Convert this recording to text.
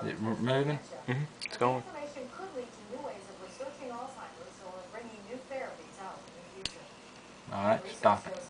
Is it moving? It's going. Information could lead to new ways of researching Alzheimer's or bringing new therapies out in the future. Alright, stop it.